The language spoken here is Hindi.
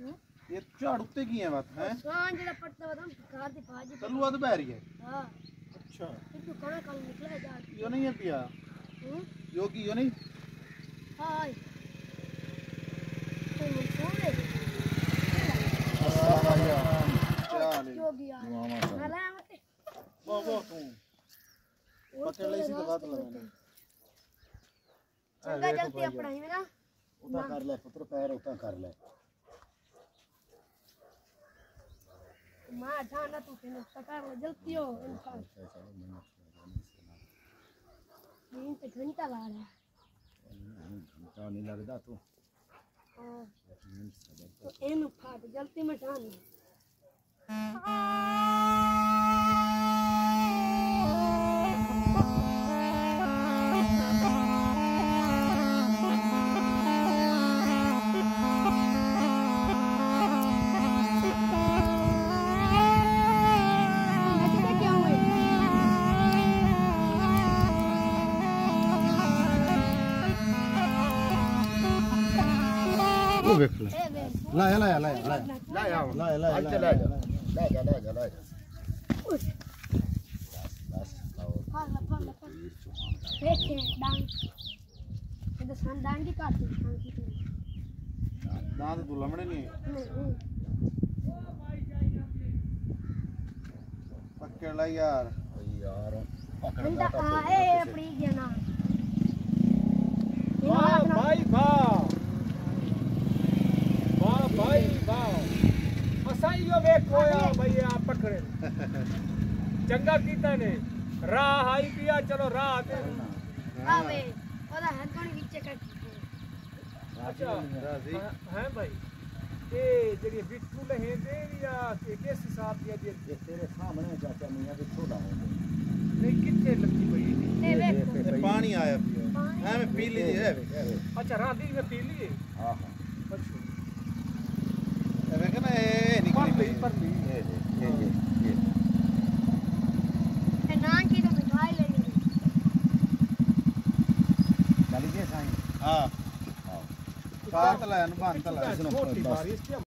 ये झाड़ उत्ते की है बात है सांझ दा पट्टा बदम कार दी भाजी तलुआ तो बह रही है। हां अच्छा तू कहां कल निकला जा यो नहीं है पिया योगी यो नहीं हां तो छोड़े योगी यार नाला मत वो तू पकड़ ले इसी बात लगा चंगा जल्दी अपना ही मेरा उठा कर ले पुत्र पैर उठा कर ले मां जाना तू के कर जल्दी हो इनका दिन पे घंटा ला रहा है घंटा नहीं लगता तू हां तो इन फाट जल्दी में जानी देख ले लाया लाया लाया लाया लाया लाया लाया अच्छा ला जा ला जा ला जा ला जा बस हां देखे डांग ये तो सन डांग की काट दांत तो लमड़े नहीं पकड़ ला यार यार घंटा ए अपनी गया ना वाह भाई वाह भाई वाह असां इहो वेखो भैया पकड़े चंगा कीता ने राह आई पिया चलो राह ते आवे ओदा हथोनी विच कट अच्छा है भाई ये जेडी बिट्ठू लहे दे या किस हिसाब दिया जे तेरे सामने चाचा मियां भी छोड़ा है नहीं कितने लगी भाई ए वेख पानी आया पिया है मैं पी ली है अच्छा राधी में पी लिए हां हां अच्छा देख ना ए निकली पर ली ये ए ना की तो मिठाई ले ले चल गए साईं हां हां बात ला अनबान तला छोटी बारिश